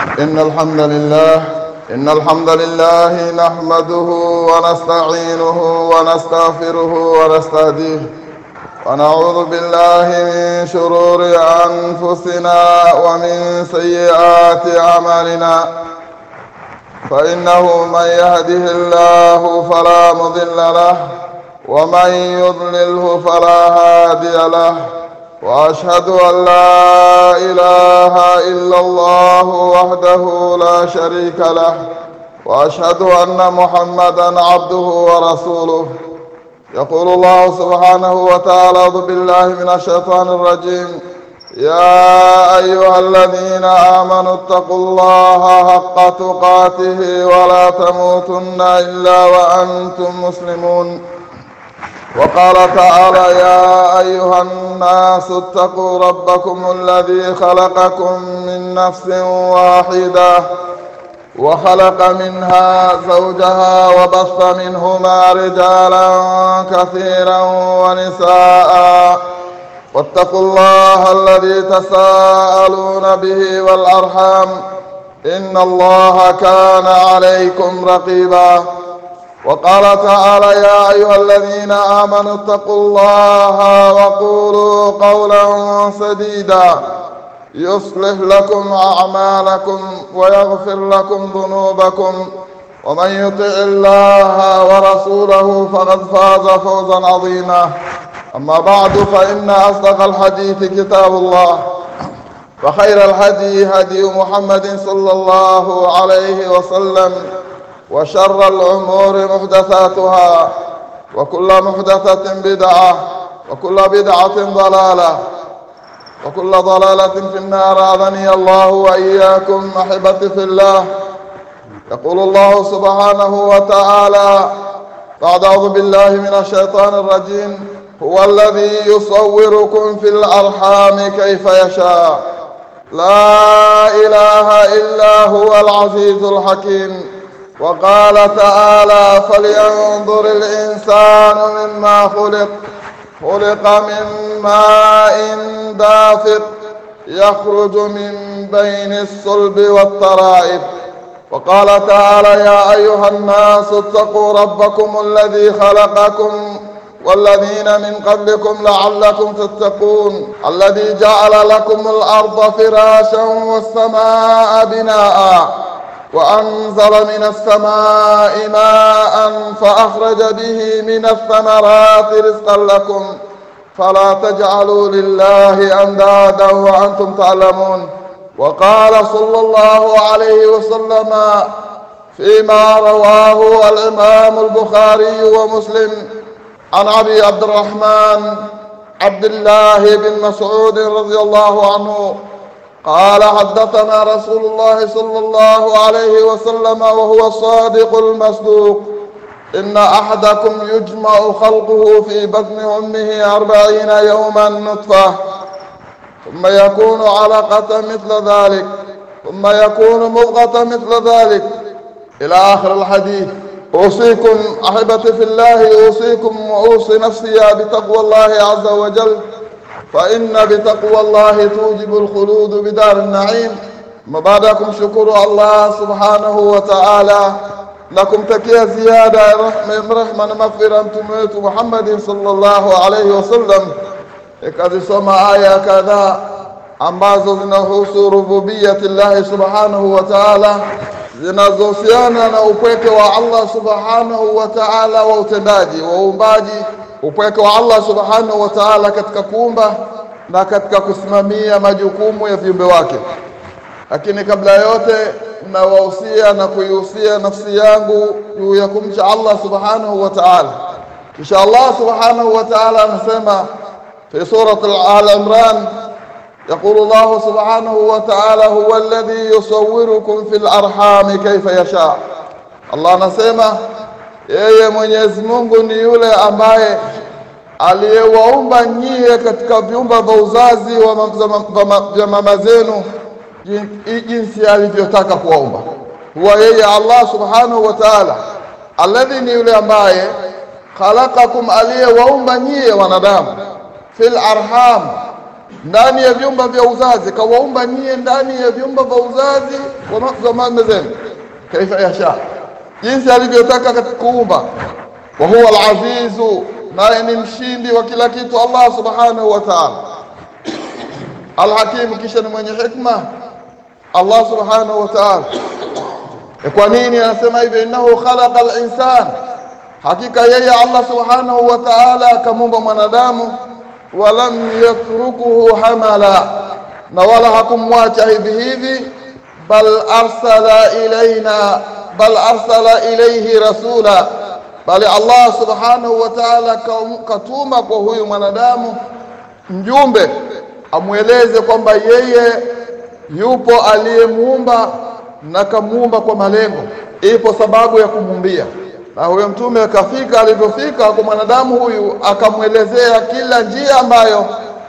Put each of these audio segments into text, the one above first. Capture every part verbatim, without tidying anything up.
إن الحمد لله إن الحمد لله نحمده ونستعينه ونستغفره ونستهديه ونعوذ بالله من شرور أنفسنا ومن سيئات أعمالنا، فإنه من يهده الله فلا مضل له ومن يضلله فلا هادي له، وأشهد أن لا إله إلا الله وحده لا شريك له، وأشهد أن محمدًا عبده ورسوله. يقول الله سبحانه وتعالى: أعوذ بالله من الشيطان الرجيم: يا أيها الذين آمنوا اتقوا الله حق تقاته ولا تموتن إلا وأنتم مسلمون. وقال تعالى: يا أيها الناس اتقوا ربكم الذي خلقكم من نفس واحدة وخلق منها زوجها وبث منهما رجالا كثيرا ونساء، واتقوا الله الذي تساءلون به والأرحام إن الله كان عليكم رقيبا. وقال تعالى: يا أيها الذين آمنوا اتقوا الله وقولوا قولا سديدا يصلح لكم أعمالكم ويغفر لكم ذنوبكم، ومن يطع الله ورسوله فقد فاز فوزا عظيما. أما بعد، فإن أصدق الحديث كتاب الله، وخير الهدي هدي محمد صلى الله عليه وسلم، وشر الأمور محدثاتها، وكل محدثة بدعة، وكل بدعة ضلالة، وكل ضلالة في النار. أعاذني الله وإياكم أحبتي في الله. يقول الله سبحانه وتعالى بعد: أعوذ بالله من الشيطان الرجيم: هو الذي يصوركم في الأرحام كيف يشاء، لا إله إلا هو العزيز الحكيم. وقال تعالى: فلينظر الإنسان مما خلق، خلق من ماء دافق يخرج من بين الصلب والترائب. وقال تعالى: يا أيها الناس اتقوا ربكم الذي خلقكم والذين من قبلكم لعلكم تتقون، الذي جعل لكم الأرض فراشا والسماء بناء، وأنزل من السماء ماء فأخرج به من الثمرات رزقا لكم، فلا تجعلوا لله أندادا وأنتم تعلمون. وقال صلى الله عليه وسلم فيما رواه الإمام البخاري ومسلم عن أبي عبد الرحمن عبد الله بن مسعود رضي الله عنه قال: حدثنا رسول الله صلى الله عليه وسلم وهو الصادق المصدوق: إن أحدكم يجمع خلقه في بطن أمه أربعين يوما نطفة، ثم يكون علقة مثل ذلك، ثم يكون مضغة مثل ذلك، إلى آخر الحديث. أوصيكم أحبتي في الله، أوصيكم وأوصي نفسي بتقوى الله عز وجل، فإن بتقوى الله توجب الخلود بدار النعيم. مبادئكم شكر الله سبحانه وتعالى، لكم تكيا زيادة رحمة مغفرة متومت محمد صلى الله عليه wasallam. Ikazisoma aya kadhaa ambazo zinahusu rububiyati Allah subhanahu wa ta'ala, zinazohusiana na upweke wa Allah subhanahu wa ta'ala wa utendaji wa uumbaji, upweke wa Allah subhanahu wa ta'ala katika kuumba na katika kusimamia majukumu ya viumbe wake. Lakini kabla yote, nawahusia na kuihusia nafsi yangu juu ya kumcha Allah subhanahu wa ta'ala. Kisha Allah subhanahu wa ta'ala anasema في سورة آل عمران: يقول الله سبحانه وتعالى: هو الذي يصوركم في الأرحام كيف يشاء. Allah anasema yeye Mwenyezi Mungu ni yule ambaye aliyewaumba nyie katika viumba vya uzazi wa mama zenu jinsi alivyotaka kuwaumba. Huwa yeye Allah subhanahu wa ta'ala alladhi, ni yule ambaye khalaqakum, aliyewaumba nyie wanadamu, fil arham, ndani ya vyumba vya uzazi, kawaumba nyie ndani ya vyumba vya uzazi kwa zamani zenu, kaifa yasha, jinsi alivyotaka katika kuumba. Wa huwa al-azizu, naye ni mshindi wa kila kitu, Allah subhanahu wa ta'ala. Al-hakim, kisha ni mwenye hikma Allah subhanahu wa ta'ala. Kwa nini anasema hivi? Innahu khalaqa al-insan, hakika yeye Allah subhanahu wa ta'ala akamuumba mwanadamu, walam yatrukuhu hamala, na wala hakumwacha hivi hivi, bal arsala ilaina bal arsala ilayhi rasula, bali Allah subhanahu wa ta'ala katuma kwa huyu mwanadamu mjumbe amweleze kwamba yeye yupo aliyemuumba na kamuumba kwa malengo, ipo sababu ya kumuumbia. Na huyo mtume akafika, alipofika kwa mwanadamu huyu akamwelezea kila njia ambayo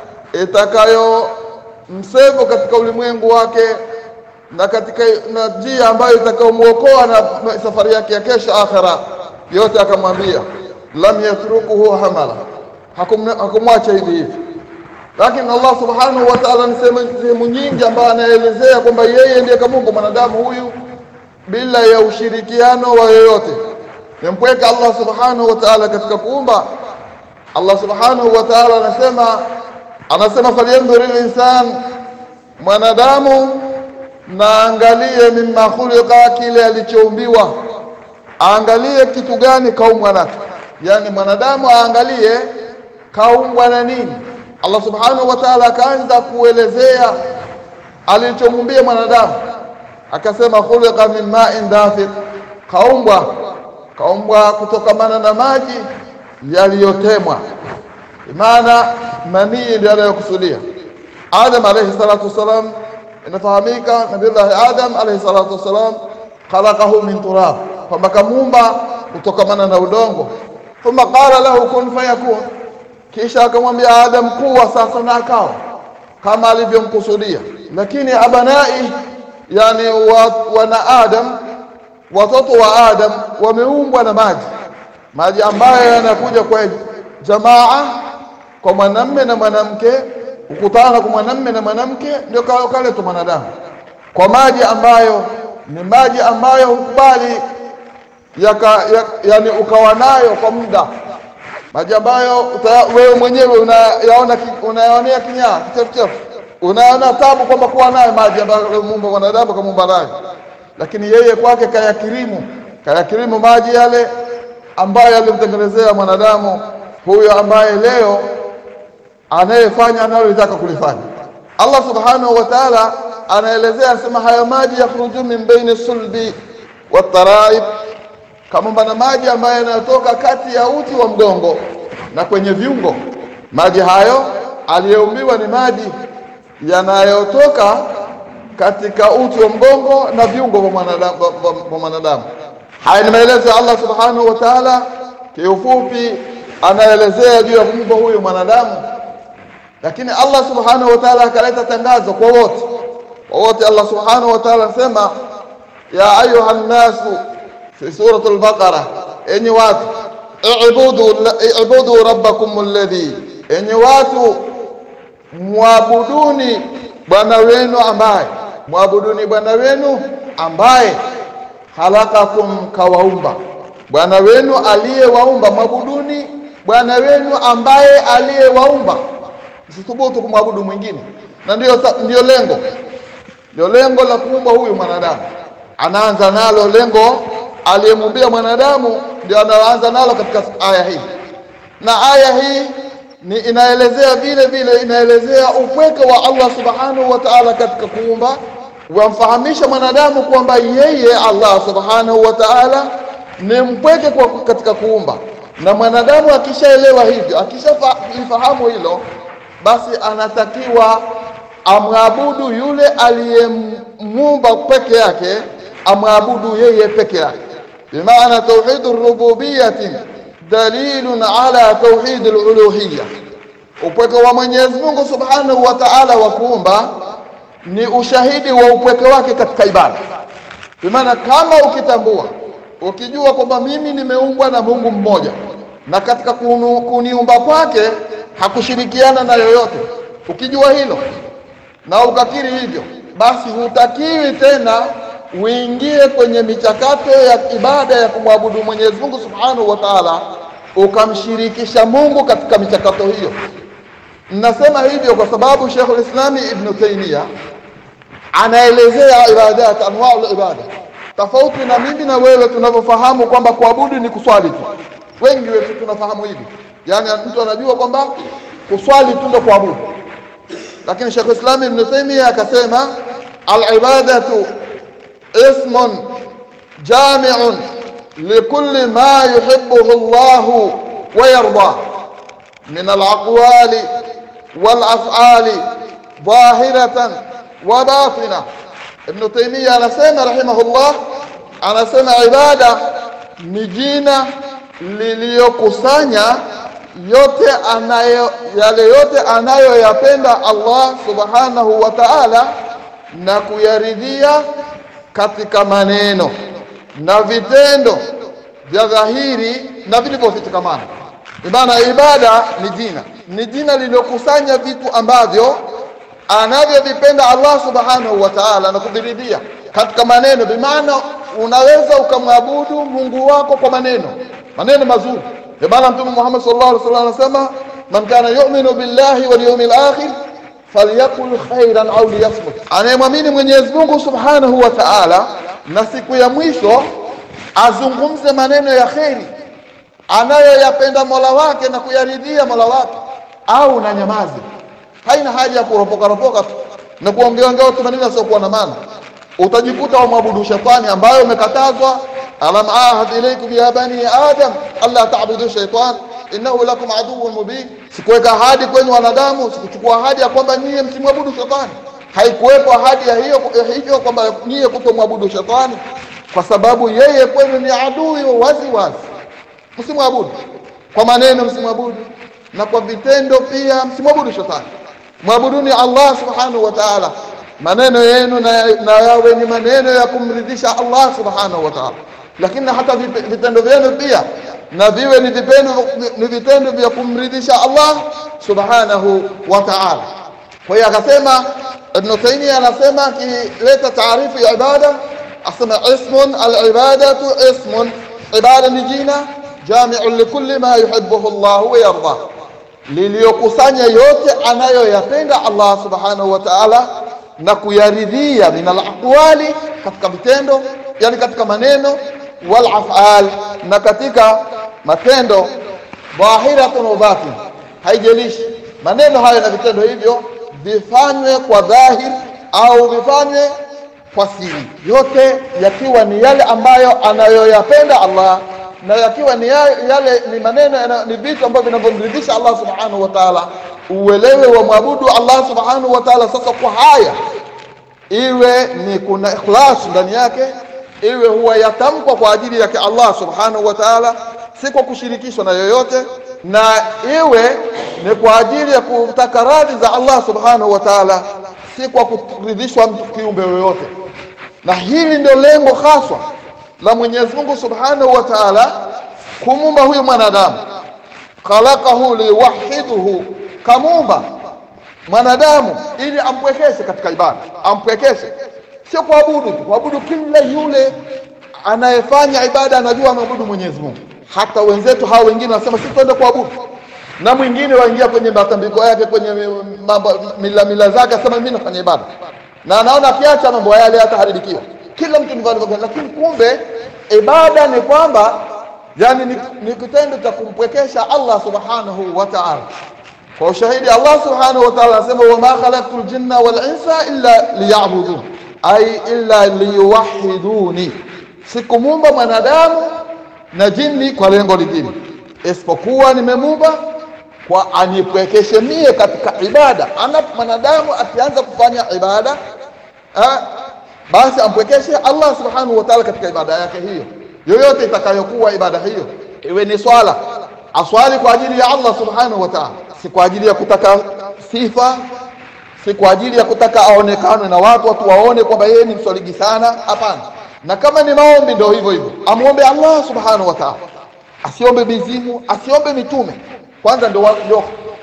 itakayo msevu katika ulimwengu wake, na katika na njia ambayo itakayomuokoa na safari yake ya kesho akhera, yote akamwambia. Lam yatrukuhu hamala, hakumwacha hivi hivi. Lakini Allah subhanahu wa ta'ala ni sehemu nyingi ambayo anaelezea kwamba yeye ndiye kamuumba mwanadamu huyu bila ya ushirikiano wa yoyote. Nimpweka Allah subhanahu wa ta'ala katika kuumba. Allah subhanahu wa ta'ala anasema anasema falyanzur al-insan, mwanadamu na angalie mimma khuliqa, kile alichoumbiwa. Aangalie kitu gani kaumbwa nacho, yani mwanadamu aangalie kaumbwa na nini. Allah subhanahu wa ta'ala akaanza kuelezea alichomuumbia mwanadamu, akasema khuliqa min ma'in dafiq, kaumbwa kaumbwa kutokamana na maji yaliyotemwa. Maana manii ndio anayokusudia. Adam alayhi salatu wasalam, inafahamika Nabii Adam alayhi salatu wasalam khalaqahu min turab, kwamba kamuumba kutokamana na udongo. Thumma qala lahu kun fayakun, kisha akamwambia Adam kuwa, sasa na akawa kama alivyomkusudia. Lakini abanai, yani wana Adam, watoto wa Adam wameumbwa na maji, maji ambayo yanakuja kwa jamaa, kwa mwanamume na mwanamke, ukutana kwa mwanamume na mwanamke, ndio kale tu mwanadamu, kwa maji ambayo ni maji ambayo hukubali yaka ya, yani ukawa nayo kwa muda, maji ambayo wewe mwenyewe unayaona unayaonea kinyaa kichefuchefu, unaona tabu kwamba kuwa nayo maji ambayo muumba mwanadamu kamuumba nayo. Lakini yeye kwake kayakirimu kayakirimu maji yale ambayo alimtengenezea mwanadamu huyo, ambaye leo anayefanya analotaka kulifanya. Allah subhanahu wa ta'ala anaelezea, asema haya maji yakhruju min baini sulbi wataraib, kama bana maji ambayo yanatoka kati ya uti wa mgongo na kwenye viungo. Maji hayo aliyeumbiwa ni maji yanayotoka katika uti wa mgongo na viungo vya mwanadamu vya mwanadamu. Haya ni maelezo ya Allah subhanahu wa ta'ala, kiufupi anaelezea juu ya kuumba huyu mwanadamu. Lakini Allah subhanahu wa ta'ala akaleta tangazo kwa wote wote. Allah subhanahu wa ta'ala anasema ya ayuha nasu fi surati al-Baqara, enyi watu, ibudu ibudu rabbakum alladhi, enyi watu muabuduni bwana wenu ambaye muabuduni bwana wenu ambaye khalaqakum, kawaumba. Bwana wenu aliyewaumba, muabuduni bwana wenu ambaye aliyewaumba, msithubutu kumwabudu mwingine. Na ndio ndio lengo ndio lengo la kuumba huyu mwanadamu. Anaanza nalo lengo aliyemuumbia mwanadamu, ndio anaanza nalo katika aya hii. Na aya hii ni inaelezea vile vile inaelezea upweke wa Allah subhanahu wa ta'ala katika kuumba, wamfahamisha mwanadamu kwamba yeye Allah subhanahu wa ta'ala ni mpweke kwa katika kuumba. Na mwanadamu akishaelewa hivyo, akishafahamu hilo, basi anatakiwa amwabudu yule aliyemuumba peke yake, amwabudu yeye peke yake. Bimaana tauhidur rububiyyah dalilun ala tauhidil uluhiyyah, upweke wa Mwenyezi Mungu subhanahu wa ta'ala wa kuumba ni ushahidi wa upweke wake katika ibada. Bimaana kama ukitambua, ukijua kwamba mimi nimeumbwa na Mungu mmoja, na katika kuniumba kwake hakushirikiana na yoyote, Ukijua hilo na ukakiri hivyo, basi hutakiwi tena uingie kwenye michakato ya ibada ya kumwabudu Mwenyezi Mungu Subhanahu wa Ta'ala ukamshirikisha Mungu katika michakato hiyo. Nasema hivyo kwa sababu Sheikhul Islam Ibn Taymiyyah anaelezea ibadat, anwa'ul ibada, tofauti na mimi na wewe tunavyofahamu kwamba kuabudu ni kuswali tu. Wengi wetu tunafahamu hivi, yani mtu anajua kwamba kuswali tu ndio kuabudu, lakini Sheikhul Islam Ibn Taymiyyah akasema al-ibadatu ismun jami'un likulli ma yuhibbuhu Allah wa yarda min al-aqwali wal af'ali zahiratan wa batina. Ibn Taymiyyah anasema rahimahullah, anasema ibada ni jina liliyokusanya yote anayo yale yote anayoyapenda Allah Subhanahu wa Ta'ala na kuyaridhia katika maneno na vitendo vya dhahiri na vilivyofichikamana. Maana ibada ni jina, ni jina lililokusanya vitu ambavyo anavyovipenda Allah Subhanahu wa Ta'ala na kuviridhia katika maneno. Bimaana unaweza ukamwabudu Mungu wako kwa maneno, maneno mazuri. Maana Mtume Muhammad sallallahu alaihi wasallam anasema, man kana yu'minu billahi wal yawmil akhir falyakul khairan aw liyasmut. Anayemwamini Mwenyezi Mungu Subhanahu wa Ta'ala na siku ya mwisho azungumze maneno ya kheri anayoyapenda Mola wake na kuyaridhia Mola wake, au na nyamazi. Haina haja ya kuropoka ropoka na kuongea ngao tu maneno yasiyokuwa na maana. Utajikuta umwabudu shetani ambayo umekatazwa. Alam ahad ilaykum ya bani adam alla ta'budu shaytan innahu lakum aduwwun mubin. Sikuweka ahadi kwenu wanadamu, sikuchukua ahadi ya kwamba nyie msimwabudu shetani. Haikuwepo ahadi ya hiyo hivyo kwamba nyie kutomwabudu shetani, kwa sababu yeye kwenu ni adui wazi wazi. Msimwabudu kwa maneno, msimwabudu na kwa vitendo pia, msimwabudu shetani. Mwabuduni Allah Subhanahu wa Ta'ala. Maneno yenu na, na yawe ni maneno ya kumridhisha Allah Subhanahu wa Ta'ala, lakini hata vitendo vyenu pia na viwe ni vitendo ni vitendo vya kumridhisha Allah Subhanahu wa Ta'ala. Kwa hiyo akasema Ibn Taymiyyah, anasema akileta taarifu ya ibada, asema ismun al-ibadatu ismun, ibada ni jina jami'un likulli ma yuhibbuhu Allah wa yarda, liliyokusanya yote anayoyapenda Allah Subhanahu wa Ta'ala na kuyaridhia, min al-aqwali, katika vitendo, yani katika maneno, wal af'al, na katika matendo, dhahiratun wa batin, haijalishi maneno hayo na vitendo hivyo vifanywe kwa dhahir au vifanywe kwa siri, yote yakiwa ni yale ambayo anayoyapenda Allah, na yakiwa ni yale ni maneno ni vitu ambavyo vinamridhisha Allah Subhanahu wa Ta'ala. Uelewe wa mwabudu Allah Subhanahu wa Ta'ala sasa kwa haya, iwe ni kuna ikhlas ndani yake, iwe huwa yatamkwa kwa ajili yake Allah Subhanahu wa Ta'ala, si kwa kushirikishwa na yoyote, na iwe ni kwa ajili ya kutaka radhi za Allah Subhanahu wa Ta'ala, si kwa kuridhishwa mtu kiumbe yoyote. Na hili ndio lengo haswa la Mwenyezi Mungu Subhanahu wa Ta'ala kumumba huyu mwanadamu. Khalaqahu liwahhiduhu, kamumba mwanadamu ili ampwekeshe katika ibada, ampwekeshe, sio kuabudu tu. Kuabudu kila yule anayefanya ibada anajua anaabudu Mwenyezi Mungu. Hata wenzetu hao wengine wanasema sisi twende kuabudu, na mwingine waingia kwenye matambiko yake, kwenye mambo mila mila zake, asema mimi nafanya ibada, na anaona akiacha mambo yale hataharibikiwa. Kila mtu ni vile, lakini kumbe ibada ni kwamba yani ni, ni kitendo cha kumpwekesha Allah Subhanahu wa Ta'ala. Kwa ushahidi Allah Subhanahu wa Ta'ala anasema, wa ma khalaqtul jinna wal insa illa liya'budun, ay illa liyuwahhiduni, sikumumba mwanadamu na jini kwa lengo lingine isipokuwa nimemuumba kwa anipwekeshe mie katika ibada. Ana mwanadamu akianza kufanya ibada ha, basi ampwekeshe Allah Subhanahu wa Ta'ala katika ibada yake hiyo yoyote itakayokuwa ibada hiyo. Iwe ni swala, aswali kwa ajili ya Allah Subhanahu wa Ta'ala, si kwa ajili ya kutaka sifa, si kwa ajili ya kutaka aonekane na watu watu waone kwamba yeye ni mswaligi sana. Hapana. Na kama ni maombi ndio hivyo hivyo, amuombe Allah Subhanahu wa Ta'ala, asiombe mizimu, asiombe mitume. Kwanza ndio ndio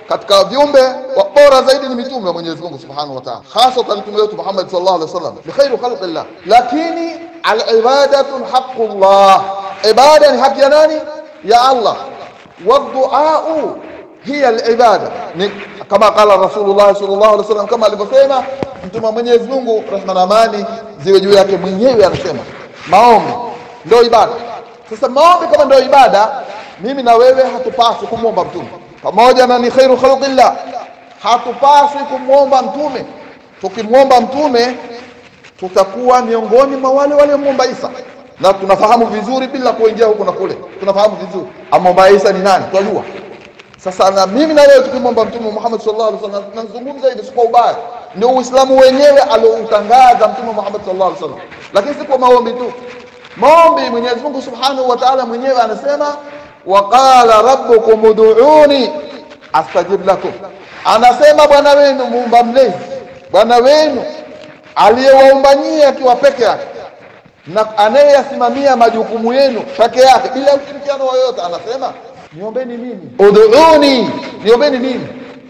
katika viumbe wa bora zaidi ni mitume wa Mwenyezi Mungu Subhanahu wa Ta'ala, hasa mtume wetu Muhammad sallallahu alaihi wasallam ni khairu khalqillah. Lakini al-ibadatu haqqullah, ibada ni haki ya nani? Ya Allah. Waddu'a hiya al-ibada, ni kama qala Rasulullah sallallahu alaihi wasallam, kama alivyosema mtume wa Mwenyezi Mungu rehma na amani ziwe juu yake mwenyewe, anasema maombi ndio ibada. Sasa maombi kama ndio ibada, mimi na wewe hatupaswi kumwomba mtume, pamoja na ni khairu khalqillah, hatupaswi kumwomba mtume. Tukimwomba mtume tutakuwa miongoni mwa wale waliomwomba Isa, na tunafahamu vizuri bila kuingia huko na kule, tunafahamu vizuri amwomba Isa ni nani, tunajua. Sasa na mimi na wewe tukimwomba mtume Muhammad sallallahu alaihi wasallam, tunazungumza hivi kwa ubaya, ndio Uislamu wenyewe alioutangaza mtume Muhammad sallallahu alaihi wasallam, lakini si kwa maombi tu. Maombi Mwenyezi Mungu Subhanahu wa Ta'ala mwenyewe anasema waqala rabbukum ud'uni astajib lakum, anasema bwana wenu muumba mlezi, bwana wenu aliyewaombanyia akiwa peke yake na anayeyasimamia majukumu yenu peke yake bila ushirikiano wowote, anasema niombeni mimi, ud'uni, niombeni mimi,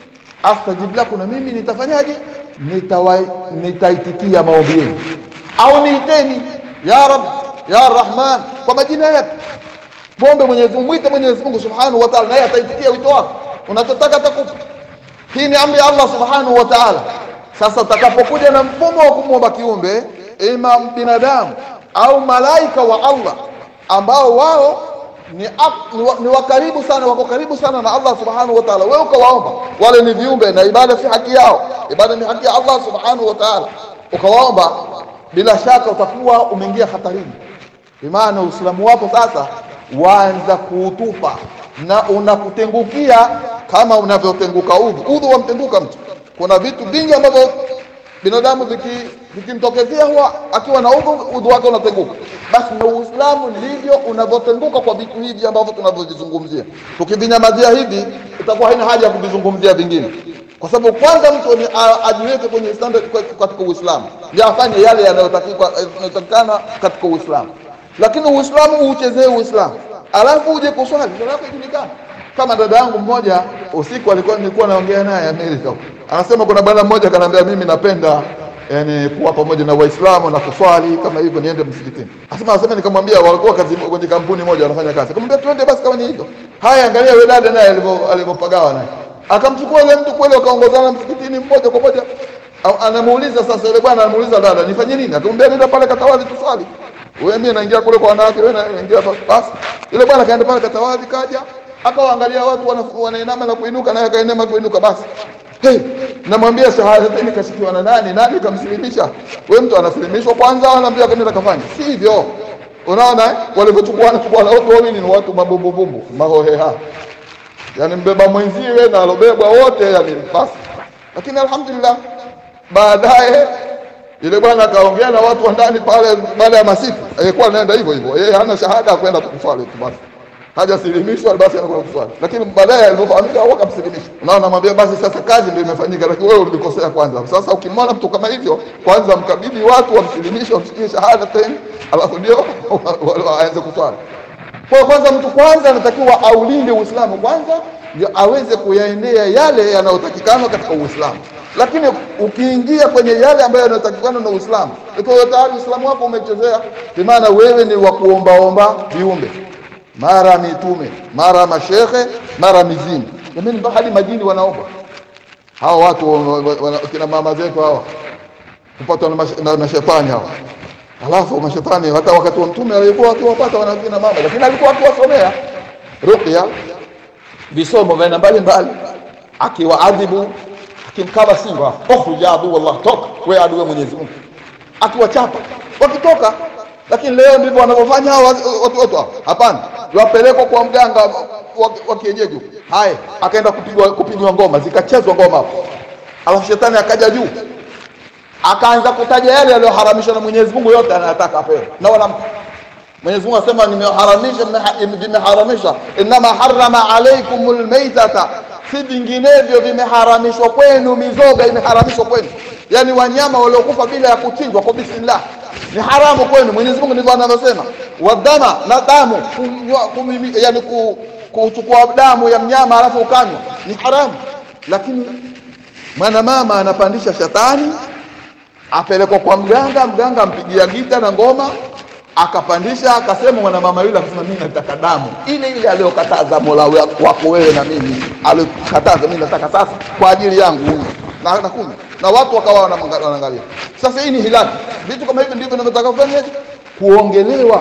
astajib lakum, na mimi nitafanyaje? Nitawai nitaitikia maombi yenu. Au niiteni ya Rabb ya Rahman, kwa majina yake muombe Mwenyezi Mungu, mwite Mwenyezi Mungu Subhanahu wa Ta'ala, naye ataitikia wito wako, unachotaka atakupa. Hii ni amri ya Allah Subhanahu wa Ta'ala. Sasa utakapokuja na mfumo wa kumwomba kiumbe, ima binadamu au malaika wa Allah ambao wao ni, ni, ni wakaribu sana, wako karibu sana na Allah Subhanahu wa Ta'ala, wewe ukawaomba, wale ni viumbe na ibada si haki yao, ibada ni haki ya Allah Subhanahu wa Ta'ala, ukawaomba, bila shaka utakuwa umeingia hatarini. Bimaana Uislamu wako sasa waanza kuutupa na unakutengukia kama unavyotenguka udhu. Udhu wamtenguka mtu. Kuna vitu vingi ambavyo binadamu vikimtokezea huwa akiwa na udhu, udhu wake unatenguka. Basi na Uislamu ndivyo unavyotenguka kwa vitu hivi ambavyo tunavyozungumzia. Tukivinyamazia hivi itakuwa haina haja ya kuvizungumzia vingine, kwa sababu kwanza mtu ni ajiweke kwenye standard katika Uislamu, ndio afanye yale yanayotakikana katika Uislamu. Lakini Uislamu uuchezee Uislamu alafu uje kuswali alafu ijulikane. Kama dada yangu mmoja usiku alikuwa nilikuwa naongea naye Amerika, anasema kuna bwana mmoja kanambia mimi napenda yani kuwa pamoja na Waislamu na kuswali kama hivyo, niende msikitini. Asema asema nikamwambia, walikuwa kazi kwenye kampuni moja wanafanya kazi, akamwambia twende basi kama ni hivyo. Haya, angalia wewe dada naye alivyopagawa naye, akamchukua yule mtu kweli, wakaongozana msikitini mmoja kwa moja. Anamuuliza sasa yule bwana, anamuuliza dada, nifanye nini? Akamwambia nenda pale katawadhi tuswali. Wewe mimi naingia kule kwa wanawake, wewe naingia basi. Yule bwana kaenda pale katawadhi, kaja akawaangalia watu wanainama na kuinuka, naye akainama kuinuka. Basi hey, namwambia shahada ni kashikiwa na nani nani kamsilimisha? Wewe mtu anasilimishwa kwanza, anaambia kanisa kafanya, si hivyo. Unaona eh, walivyochukua na chukua watu wawili ni watu mabumbu bumbu mahoheha, yani mbeba mwenziwe na alobebwa wote, yani basi. Lakini alhamdulillah baadaye ile bwana akaongea na watu wa ndani pale, baada ya masiku alikuwa anaenda hivyo hivyo, yeye hana shahada kwenda kuswali tu, basi hajasilimishwa, basi anakwenda kuswali. Lakini baadaye alipofahamika wao akamsilimisha. Unaona, namwambia basi sasa kazi ndio imefanyika, lakini wewe ulikosea kwanza. Sasa ukimwona mtu kama hivyo, kwanza mkabidhi watu wamsilimishe, wamsikie shahada tena, alafu ndio waanze kuswali. Kwa kwanza mtu kwanza anatakiwa aulinde Uislamu kwanza, ndio aweze kuyaendea yale yanayotakikana katika Uislamu. Lakini ukiingia kwenye yale ambayo yanatakikana na Uislamu, iko tayari Uislamu wako umechezea. Kwa maana wewe ni wa kuombaomba viumbe, mara mitume, mara mashehe, mara mizimu. Jamani, hadi majini wanaomba. Hawa watu kina mama zetu hawa kupatwa na mashetani hawa. Alafu mashetani hata wakati wa mtume alikuwa akiwapata wanakina mama, lakini alikuwa akiwasomea ruqya, visomo vya mbali mbali, akiwaadhibu, akimkaba simba, ukhruj ya adu wallah, toka wewe adui Mwenyezi Mungu, akiwachapa wakitoka. Lakini leo ndivyo wanavyofanya watu watu. Hapana, wapelekwa kwa mganga wa kienyeji. Haya, akaenda kupigwa kupigwa ngoma, zikachezwa ngoma hapo. Alafu shetani akaja juu, akaanza kutaja yale yaliyoharamishwa na Mwenyezi Mungu, yote anataka apewe na wala Mwenyezi Mungu asema nimeharamisha, nimeharamisha inma harrama alaykumul maytata, si vinginevyo vimeharamishwa kwenu, mizoga imeharamishwa kwenu, yani wanyama waliokufa bila ya kuchinjwa kwa bismillah ni haramu kwenu. Mwenyezi Mungu ndivyo anavyosema, wadama, na damu, yani kuchukua damu ya mnyama alafu ukanywa ni haramu. Lakini mwana mama anapandisha shetani, apelekwa kwa mganga, mganga ampigia gita na ngoma, akapandisha, akasema mwana mama yule akasema mimi nataka damu ile ile aliyokataza Mola wako wewe na mimi aliyokataza, mimi nataka sasa kwa ajili yangu na nakunywa. Na watu wakawa wanaangalia. Sasa hii ni hilaki. Vitu kama hivi ndivyo tunataka kufanya, kuongelewa.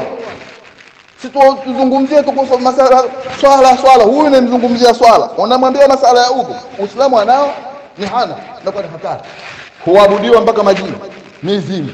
Sisi tuzungumzie tu kuhusu masala swala swala. Huyu ni mzungumzia swala, unamwambia masala ya udhu. Uislamu anao ni hana, na kwa hatari kuabudiwa mpaka majini, mizimu.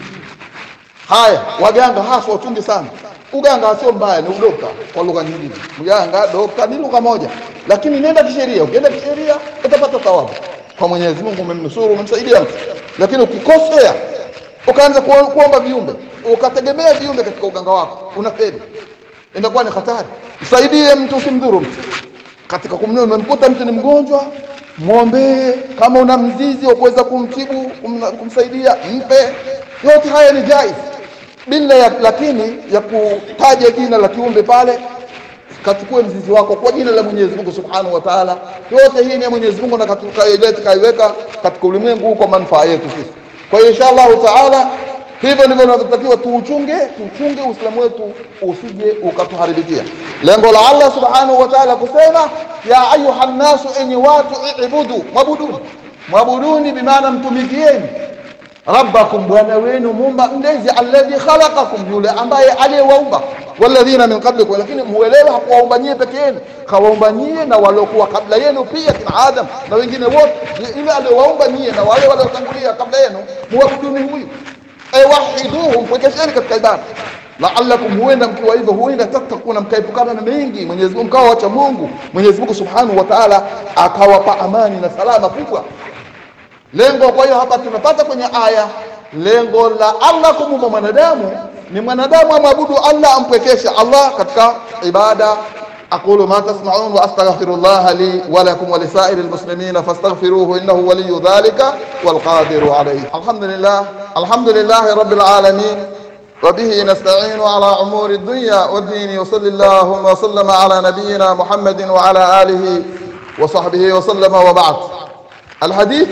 Haya, waganga hasa watungi sana. Uganga sio mbaya, ni udoka kwa lugha nyingine. Mganga doka ni lugha moja, lakini nenda kisheria. Ukienda kisheria utapata thawabu kwa Mwenyezi Mungu, umemnusuru, umemsaidia mtu. Lakini ukikosea ukaanza kuomba viumbe, ukategemea viumbe katika uganga wako, unafeli. Inakuwa ni hatari. Usaidie mtu, usimdhuru mtu. Katika kumnyoa, unamkuta mtu ni mgonjwa, muombe. Kama una mzizi wa kuweza kumtibu, kumsaidia, mpe. Yote haya ni jaiz. Bila ya lakini ya kutaja jina la kiumbe pale, kachukue mzizi wako kwa jina la Mwenyezi Mungu Subhanahu wa Ta'ala. Yote hii ni Mwenyezi Mungu na katika kaiweka katika ulimwengu kwa manufaa yetu sisi. Kwa hiyo inshallah Ta'ala hivyo ndivyo tunatakiwa tuuchunge, tuchunge Uislamu wetu usije ukatuharibikia. Lengo la Allah Subhanahu wa Ta'ala kusema ya ayuhan nasu, enyi watu, ibudu, mabuduni. Mabuduni bimaana mtumikieni Rabbakum, bwana wenu muumba mlezi, alladhi khalaqakum, yule ambaye aliyewaumba, walladhina min qablikum. Lakini muelewe hakuwaumba nyie peke yenu, kawaumba nyie na waliokuwa kabla yenu pia, kina Adam na wengine wote. Ile aliyewaumba nyie na wale waliotangulia kabla yenu, muwahiduni huyu. Ay wahiduhu, mpwekesheni katika ibada. La'allakum, huenda mkiwa hivyo, huenda tatakuna, mkaepukana na mengi. Mwenyezi Mungu kawa wacha Mungu, Mwenyezi Mungu Subhanahu wa Ta'ala akawapa amani na salama kubwa. Lengo kwa hiyo hapa tunapata kwenye aya, lengo la Allah kumuumba mwanadamu ni mwanadamu amwabudu Allah, ampwekeshe Allah katika ibada. Aqulu ma tasma'un wa astaghfirullah li wa lakum wa lisa'iril muslimina fastaghfiruhu innahu waliyyu dhalika wal qadiru alayhi. Alhamdulillah, alhamdulillahi rabbil alamin, wa bihi nasta'inu ala umuri ad-dunya wad-din. Wa sallallahu wa sallama ala nabiyyina Muhammadin wa ala alihi wa sahbihi wa sallama, wa ba'd. الحديث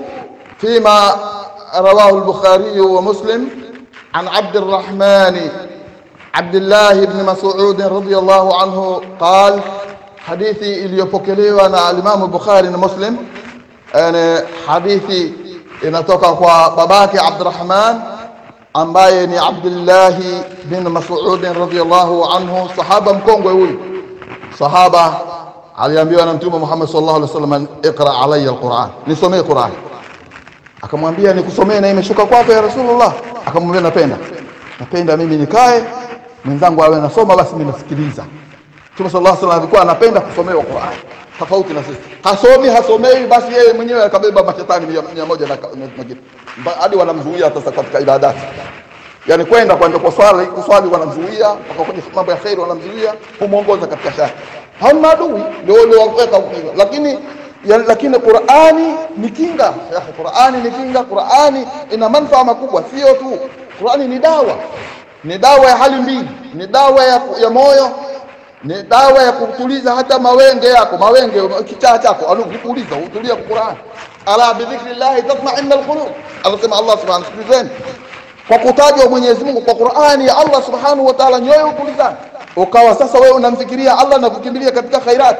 فيما رواه البخاري ومسلم عن عبد الرحمن عبد الله بن مسعود رضي الله عنه قال، حديثي iliyopokelewa na Imam Bukhari na Muslim, yani hadithi inatoka kwa babake Abdurrahman ambaye ni Abdullah bin Mas'ud radhiyallahu anhu, sahaba mkongwe huyu. Sahaba aliambiwa na Mtume Muhammad sallallahu alaihi wasallam, iqra alayya alquran, nisomee Qur'an. Akamwambia nikusomee na imeshuka kwako ya Rasulullah? Akamwambia napenda. Napenda mimi nikae mwenzangu awe nasoma, basi mimi nasikiliza. Mtume sallallahu alaihi wasallam alikuwa anapenda kusomewa Qur'an, tofauti na sisi. Hasomi hasomei, basi yeye mwenyewe akabeba mashetani mia moja na kitu. Hadi wanamzuia sasa katika ibadati. Yani kwenda kwenda kwa swali, kuswali wanamzuia, mpaka kwenye mambo ya khair wanamzuia, kumuongoza katika shari. Hao maadui ndio ndio waweka huko. Lakini ya, lakini Qur'ani ni kinga. Ya Qur'ani ni kinga. Qur'ani ina manufaa makubwa, sio tu. Qur'ani ni dawa. Ni dawa ya hali mbili, ni dawa ya, ya moyo, ni dawa ya kutuliza hata mawenge yako, mawenge kichaa chako, anakutuliza, utulia kwa Qur'ani. Ala bi dhikrillah tatma'innul qulub. Anasema Allah subhanahu wa ta'ala, kwa kutajwa Mwenyezi Mungu kwa Qur'ani ya Allah Subhanahu wa Ta'ala, nyoyo utulizana. Ukawa sasa wewe unamfikiria Allah na kukimbilia katika khairat.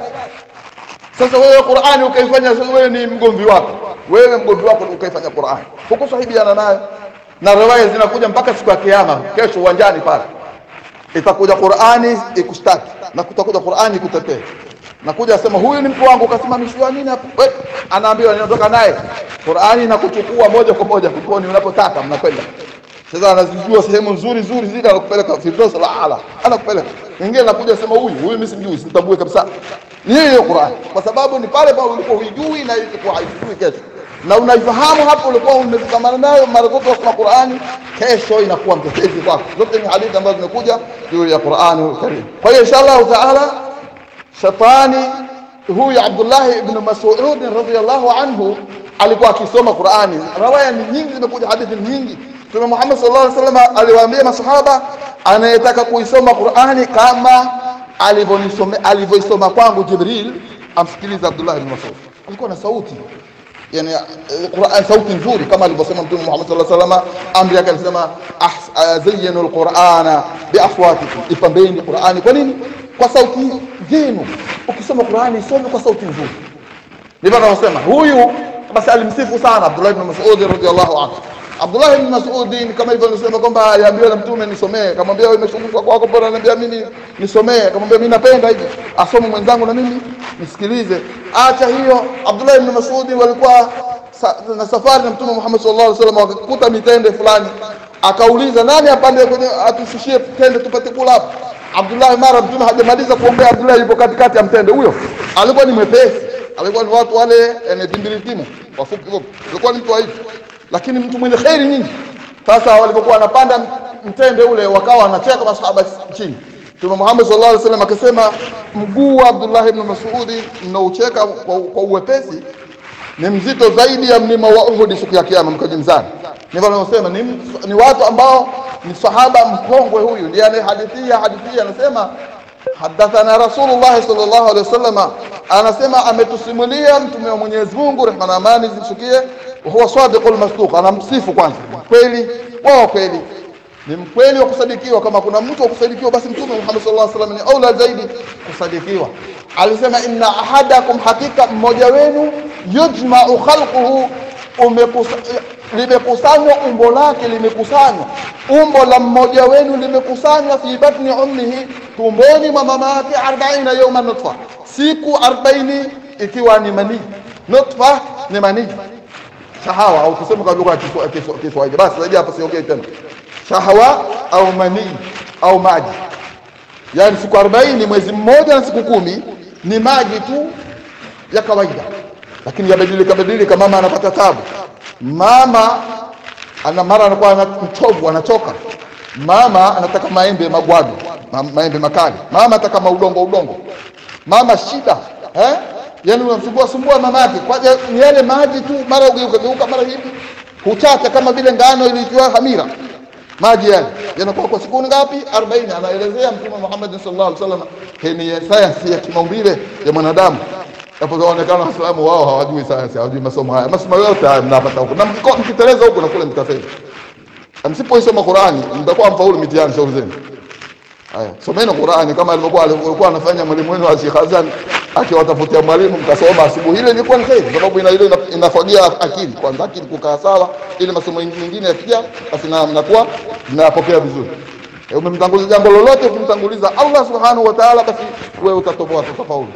Sasa wewe Qur'ani ukaifanya, wewe ni mgomvi wako, wewe mgomvi wako ukaifanya Qur'ani, huko sahibiana naye. Na riwaya zinakuja mpaka siku ya kiyama, kesho uwanjani pale itakuja Qur'ani ikushtaki, na kutakuja Qur'ani kutetea. Nakuja asema huyu ni mtu wangu, kasimamishwa nini hapo? Anaambiwa niondoka naye. Qur'ani na kuchukua moja kwa moja peponi unapotaka, mnakwenda. Sasa anazijua sehemu nzuri nzuri zile, anakupeleka Firdaus al-Aala, anakupeleka. Mwingine anakuja sema huyu huyu mimi simjui, sitambui kabisa. Ni hiyo Qur'an, kwa sababu ni pale pale ulikuwa hujui na ilikuwa haijui kesho. Na unaifahamu hapo ulikuwa umekamana nayo mara zote kwa Qur'ani, kesho inakuwa mtetezi kwako. Zote ni hadithi ambazo zimekuja juu ya Qur'ani al-Karim. Kwa hiyo inshallah Ta'ala, shetani huyu Abdullah ibn Mas'ud radhiyallahu anhu alikuwa akisoma Qur'ani. Riwaya nyingi zimekuja, hadithi nyingi. Mtume Muhammad sallallahu alaihi wasallam aliwaambia masahaba, anayetaka kuisoma Qur'ani kama alivyonisoma alivyoisoma kwangu Jibril, amsikilize Abdullah ibn Mas'ud. alikuwa na sauti yani Qur'an sauti nzuri kama alivyosema Mtume Muhammad sallallahu alaihi wasallam, amri yake alisema zayyinu alqur'ana biaswatikum, ipambeni Qur'ani. Kwa nini? Kwa sauti zenu. Ukisoma Qur'ani isome kwa sauti nzuri. Ndivyo anasema huyu. Basi alimsifu sana Abdullah ibn Mas'ud radhiyallahu anhu. Abdullah ibn Mas'ud kama hivyo anasema kwamba aliambiwa na Mtume nisomee, akamwambia wewe umeshukuru kwako, bora ananiambia mimi nisomee, akamwambia mimi napenda hivi asome mwenzangu na mimi nisikilize. Acha hiyo. Abdullah ibn Mas'ud walikuwa na safari na Mtume Muhammad sallallahu alaihi wasallam, wakakuta mitende fulani, akauliza nani apande kwenye atushushie tende tupate kula hapo. Abdullah mara Mtume hajamaliza kuongea, Abdullah yupo katikati ya mtende. Huyo alikuwa ni mwepesi, alikuwa ni watu wale yani bimbilitimu wafupi fupi, alikuwa ni mtu wa hivi, lakini mtu mwenye khairi nyingi. Sasa walipokuwa wanapanda mtende ule, wakawa wanacheka masahaba chini. Mtume Muhammad sallallahu alaihi wasallam akasema, mguu wa Abdullah ibn Mas'ud mnaocheka kwa, kwa uwepesi ni mzito zaidi ya mlima wa Uhud siku ya kiyama mkajimzani. Ndivyo wanasema ni, ni watu ambao ni sahaba mkongwe huyu. Ndiye yani hadithi ya hadithi anasema hadathana Rasulullah sallallahu alaihi wasallam, anasema ametusimulia Mtume wa Mwenyezi Mungu rehma na amani zimshukie, huwa sadiqul masduq, anamsifu kwanza kweli wao kweli ni mkweli wa kusadikiwa. Kama kuna mtu wa kusadikiwa basi Mtume Muhammad sallallahu alaihi wasallam ni aula zaidi kusadikiwa. Alisema inna ahadakum, hakika mmoja wenu, yujma'u khalquhu, limekusanywa umbo lake, limekusanywa umbo la mmoja wenu limekusanywa fi batni ummihi, tumboni mwa mama yake, arobaini yawma nutfa, siku arobaini ikiwa ni mani. Nutfa ni mani, shahawa au kusema kwa lugha ya Kiswahili. Basi zaidi hapa siongei tena. Shahawa au mani au maji, yani siku arobaini, mwezi mmoja na siku kumi ni maji tu ya kawaida, lakini yabadilika badilika. Mama anapata tabu, mama ana mara anakuwa mchovu, anachoka. Mama anataka maembe magwadu, ma, maembe makali. Mama anataka maudongo udongo. Mama shida eh, yani unamsumbua sumbua mama yake kwa ni yale maji tu, mara ugeuka geuka, mara hivi huchacha kama vile ngano iliyokuwa hamira. Maji yale yanakuwa kwa siku ngapi? arobaini. Anaelezea Mtume Muhammad sallallahu alaihi wasallam, hii ni sayansi ya kimaumbile ya mwanadamu. Hapo zaonekana Waislamu wao hawajui sayansi, hawajui masomo haya. Masomo yote haya mnapata huko, na mkiteleza huko na kule mtafeli. Msipoisoma Qur'ani mtakuwa mfaulu mitihani shauri zenu. Haya, someni Qur'ani kama alivyokuwa alikuwa anafanya mwalimu wenu wa Sheikh Hassan, akiwatafutia mwalimu mkasoma asubuhi. Ile ilikuwa ni kheri, sababu ina ile inafagia akili, kwanza akili kukaa sawa, ili masomo mengine yakija basi na mnakuwa mnapokea vizuri. Umemtanguliza jambo lolote, ukimtanguliza Allah subhanahu wa ta'ala, basi wewe utatoboa, utafaulu.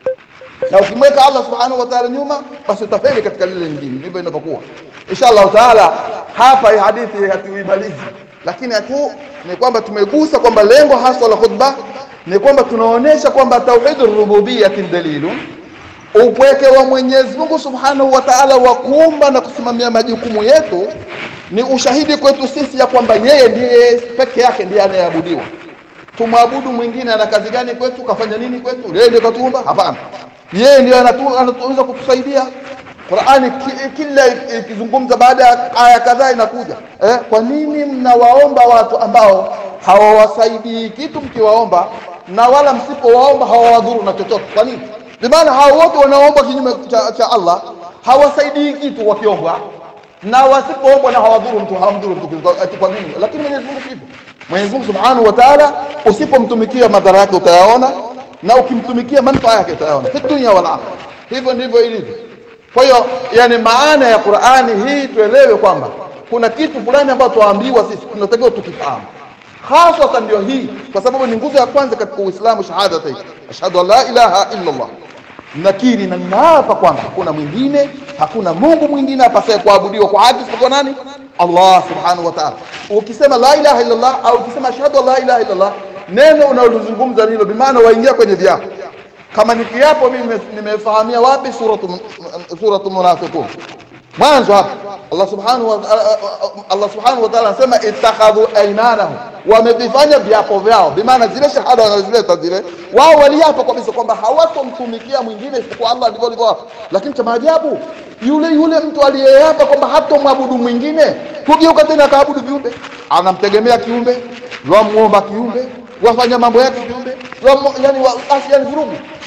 Na ukimweka Allah subhanahu wa ta'ala nyuma, basi utafeli katika lile lingine. Ndivyo inapokuwa inshallah taala. Hapa hii hadithi hatuimalizi, lakini tu ni kwamba tumegusa kwamba lengo hasa la khutba ni kwamba tunaonesha kwamba tauhidur rububiyyah dalilu, upweke wa Mwenyezi Mungu subhanahu wa ta'ala wa kuumba na kusimamia majukumu yetu ni ushahidi kwetu sisi ya kwamba yeye ndiye peke yake ndiye anayeabudiwa. Tumwabudu mwingine ana kazi gani kwetu? Kafanya nini kwetu? Yeye ndiye katuumba? Hapana, yeye ndiye anatuweza kutusaidia. Qur'ani kila ikizungumza baada ya aya kadhaa inakuja eh, kwa nini mnawaomba watu ambao hawawasaidii kitu mkiwaomba, na wala msipowaomba hawawadhuru na chochote? Kwa nini? Kwa maana hao wote wanaomba kinyume cha, cha Allah hawasaidii kitu wakiomba, na wasipoomba na hawadhuru mtu, hawamdhuru mtu. Kwa nini? Lakini Mwenyezi Mungu kipo. Mwenyezi Mungu Subhanahu wa Ta'ala, usipomtumikia madhara yake utayaona, na ukimtumikia manufaa yake utayaona fi dunya wal akhirah. Hivyo ndivyo ilivyo. Kwa hiyo yani maana ya Qur'ani hii tuelewe kwamba kuna kitu fulani ambacho tuambiwa sisi tunatakiwa tukifahamu. Hasa ndio hii, kwa sababu ni nguzo ya kwanza katika Uislamu, shahadati ashhadu an la ilaha illa Allah, nakiri na ninaapa kwamba hakuna mwingine, hakuna Mungu mwingine apasaye kuabudiwa kwa haki isipokuwa nani? Allah subhanahu wa ta'ala. Ukisema la ilaha illa Allah au ukisema ashhadu an la ilaha illa Allah, neno unalozungumza hilo bi maana waingia kwenye viapo. Kama ni kiapo, mimi nimefahamia wapi? Suratu suratu Munafiqun mwanzo hapa. Allah subhanahu wa Allah subhanahu wa ta'ala anasema ittakhadhu aymanahum, wamevifanya viapo vyao, bi maana zile shahada wanazileta zile, wao waliapa kabisa kwamba hawatomtumikia mwingine isipokuwa Allah. Ndivyo walivyo. Lakini cha maajabu, yule yule mtu aliyeapa kwamba hatomwabudu mwingine, kugeuka tena akaabudu viumbe, anamtegemea kiumbe, wamuomba kiumbe, wafanya mambo yake kiumbe, yani yani vurugu.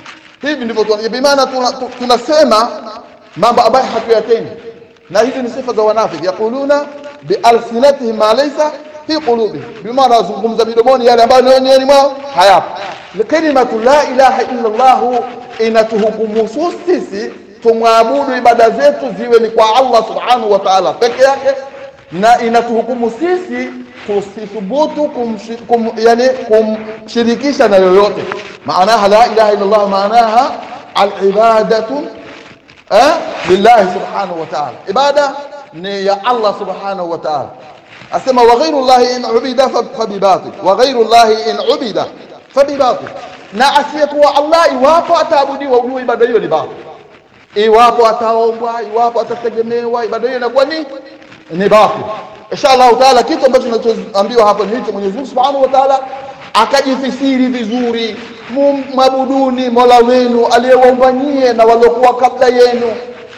Hivi ndivyo bi maana tunasema mambo ambayo hatuyatendi, na hizi ni sifa za wanafiki. Yaquluna bi alsinatihim ma laysa fi qulubihim, bi maana wazungumza midomoni yale ambayo ndani mwao hayapo. Kalimatu la ilaha illa Allah inatuhukumu sisi tumwabudu, ibada zetu ziwe ni kwa Allah subhanahu wa ta'ala peke yake, na inatuhukumu sisi tusithubutu kum, yani kumshirikisha na yoyote. Maanaha la ilaha illa Allah, maanaha al-ibadatu eh lillahi subhanahu wa ta'ala, ibada ni ya Allah subhanahu wa ta'ala. Asema wa ghayru Allah in ubida fa bi batil, wa ghayru Allah in ubida fa bi batil, na asiyekuwa Allah iwapo ataabudiwa ujue ibada hiyo ni batil, iwapo ataombwa, iwapo atategemewa, ibada hiyo inakuwa ni ni batil. Inshallah taala kitu ambacho tunachoambiwa hapa ni hicho, Mwenyezi Mungu Subhanahu wa Ta'ala akajifisiri vizuri, mabuduni Mola wenu aliyewaumba nyie na waliokuwa kabla yenu,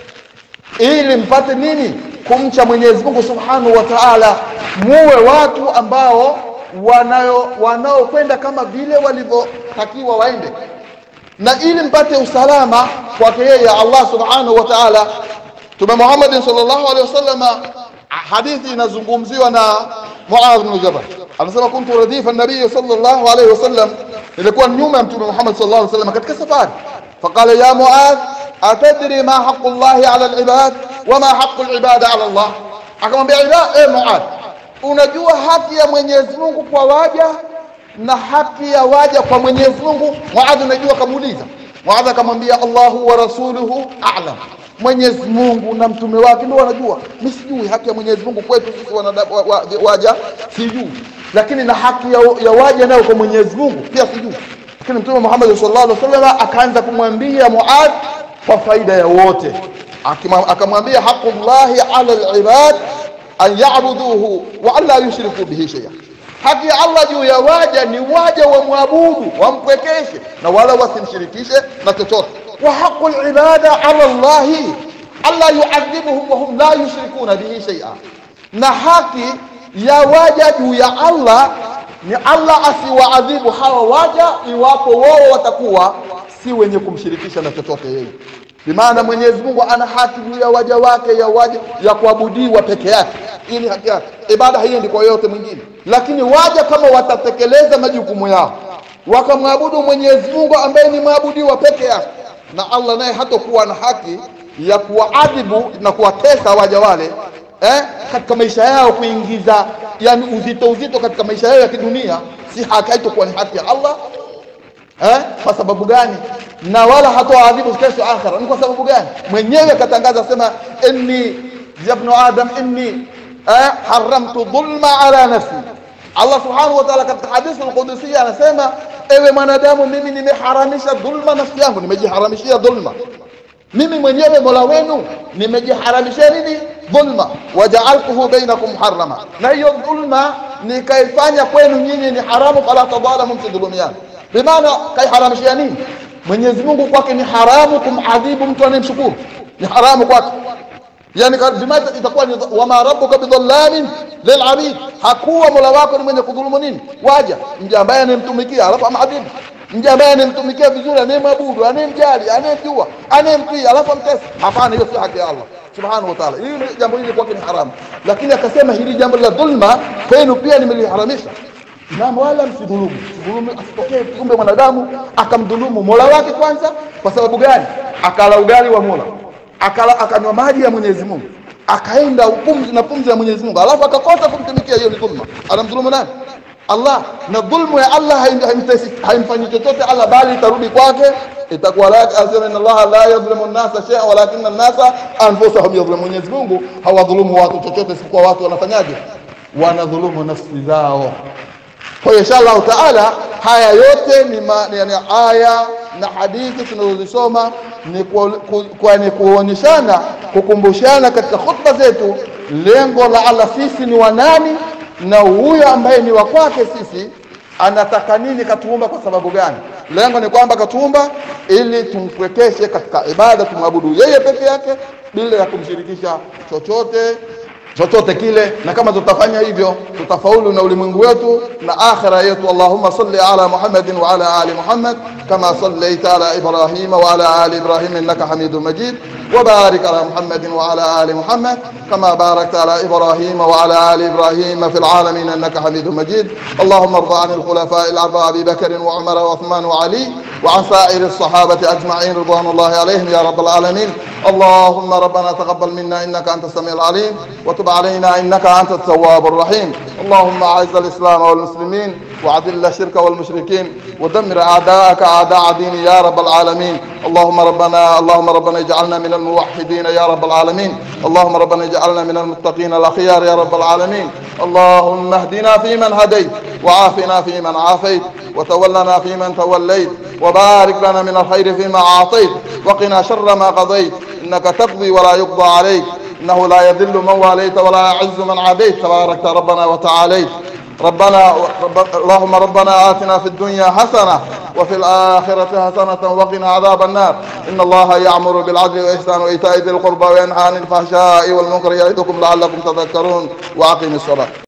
ili mpate nini? Kumcha Mwenyezi Mungu Subhanahu wa Ta'ala, muwe watu ambao wanao wanaokwenda kama vile walivyotakiwa waende, na ili mpate usalama kwake yeye Allah Subhanahu wa Ta'ala. Mtume Muhammad sallallahu alaihi wasallam, hadithi inazungumziwa na Muadh bin Jabal, anasema kuntu radifa an-nabiy sallallahu alaihi wasallam, ilikuwa nyuma ya Mtume Muhammad sallallahu alaihi wasallam katika safari. Faqala ya Muadh, atadri ma haqqu Allah ala al-ibad wa ma haqqu al-ibad ala Allah? Akamwambia ila e Muadh, unajua haki ya Mwenyezi Mungu kwa waja na haki ya waja kwa Mwenyezi Mungu? Muadh unajua? Kamuuliza. Muadh akamwambia Allahu wa rasuluhu a'lam, Mwenyezi Mungu na mtume wake ndio wanajua, mimi sijui haki ya Mwenyezi Mungu kwetu sisi wanadamu waja, sijui, lakini na haki ya, ya waja nayo kwa Mwenyezi Mungu pia sijui. Lakini Mtume Muhammad sallallahu alaihi wasallam akaanza kumwambia Muadh kwa faida ya wote, akamwambia haqqullahi ala al-ibad an ya'buduhu wa an la yushriku bihi shay'a, haki ya Allah juu ya waja ni waja wamwabudu, wampwekeshe na wala wasimshirikishe na chochote. Wa haqqul ibada ala Allah alla yu'adhibuhum wa hum la yushrikuna bihi shay'a, na haki ya waja juu ya Allah ni Allah asiwaadhibu hawa waja iwapo wao watakuwa si wenye kumshirikisha na chochote yeye. Bimaana Mwenyezi Mungu ana haki juu ya waja wake ya waja ya kuabudiwa peke yake, ili haki yake, ibada haiendi kwa yote mwingine. Lakini waja kama watatekeleza majukumu yao wakamwabudu Mwenyezi Mungu ambaye ni maabudiwa peke yake, na Allah naye hatakuwa na haki ya kuadhibu na kuwatesa waja wale eh katika maisha yao, kuingiza yani uzito uzito katika maisha yao ya kidunia, si haki, haitakuwa ni haki ya Allah. Eh kwa sababu gani? Na wala hatoadhibu kesho akhira. Ni kwa sababu gani? Mwenyewe katangaza sema inni ya ibn adam inni eh haramtu dhulma ala nafsi. Allah Subhanahu wa Ta'ala katika hadithi al-Qudsi anasema, ewe mwanadamu, mimi nimeharamisha dhulma nafsi yangu, nimejiharamishia dhulma mimi mwenyewe Mola wenu, nimejiharamishia nini? Dhulma. Waja'altuhu bainakum harama, na hiyo dhulma nikaifanya kwenu nyinyi ni haramu, fala tadhalamu, msidhulumiana. Bimaana kaiharamishia nini? Mwenyezi Mungu kwake ni haramu kumadhibu mtu anayemshukuru, ni haramu kwake. Yani bimaana itakuwa ni wama rabbuka bidhallamin lil'abid, hakuwa Mola wako ni mwenye kudhulumu nini? Waja. Mja ambaye anemtumikia alafu amadhibu, mja ambaye anemtumikia vizuri, anayemwabudu, anayemjali, anayemjua, anayemtii alafu amtesa, hapana, hiyo si haki ya Allah Subhanahu wa Ta'ala. Hili jambo hili kwake ni haramu, lakini akasema hili jambo la dhulma kwenu pia nimeliharamisha, na wala msidhulumu. Dhulumu asitokee kiumbe mwanadamu akamdhulumu Mola wake kwanza. Kwa sababu gani? Akala ugali wa Mola, akala akanywa maji ya Mwenyezi Mungu, akaenda upumzi na pumzi ya Mwenyezi Mungu, alafu akakosa kumtumikia, hiyo ni dhulma. Anamdhulumu nani? Allah. Na dhulmu ya Allah haimfanyi chochote Allah, bali itarudi kwake, itakuwa lake. Asema inna Allah la yadhlimu an-nasa shay'an walakinna an-nasa anfusahum yadhlimun. Mwenyezi Mungu hawadhulumu watu chochote, isipokuwa watu wanafanyaje? Wanadhulumu nafsi zao. Kwa hiyo inshallah taala haya yote ni, ma, ni, ni aya na hadithi tunazozisoma ni kwa ni kuonyeshana, kukumbushana katika khutba zetu lengo la Allah sisi ni wanani, na huyo ambaye ni wa kwake sisi anataka nini, katuumba kwa sababu gani. Lengo ni kwamba katuumba ili tumpwekeshe katika ibada, tumwabudu yeye peke yake bila ya kumshirikisha chochote chochote kile, na kama tutafanya hivyo tutafaulu na ulimwengu wetu na akhira yetu. Allahumma salli ala Muhammadin wa ala ali Muhammad kama sallaita ala Ibrahim wa ala ali Ibrahim innaka Hamidum Majid, wa barik ala Muhammadin wa ala ali Muhammad kama barakta ala Ibrahim wa ala ali Ibrahim fil alamin innaka Hamidum Majid. Allahumma arda an al-khulafa'i al-arba'a Abi Bakr wa Umar wa Uthman wa Ali wa an sa'ir as-sahabati ajma'in ridwanullahi alayhim ya rabbal alamin. اللهم ربنا تقبل منا إنك أنت السميع العليم وتب علينا إنك أنت التواب الرحيم. اللهم أعز الإسلام والمسلمين وأذل الشرك والمشركين ودمر أعداءك أعداء دين يا رب العالمين. اللهم ربنا اللهم ربنا اجعلنا من الموحدين يا رب العالمين. اللهم ربنا اجعلنا من المتقين الأخيار يا رب العالمين. اللهم اهدنا فيمن هديت وعافنا فيمن عافيت وتولنا فيمن توليت وبارك لنا من الخير فيما أعطيت وقنا شر ما قضيت إنك تقضي ولا يقضى عليك إنه لا يذل من واليت ولا يعز من عاديت تباركت ربنا وتعاليت. ربنا رب اللهم ربنا آتنا في الدنيا حسنة وفي الآخرة حسنة وقنا عذاب النار. إن الله يأمر بالعدل والإحسان وإيتاء ذي القربى وينهى عن الفحشاء والمنكر يعظكم لعلكم تذكرون. وأقيموا الصلاة.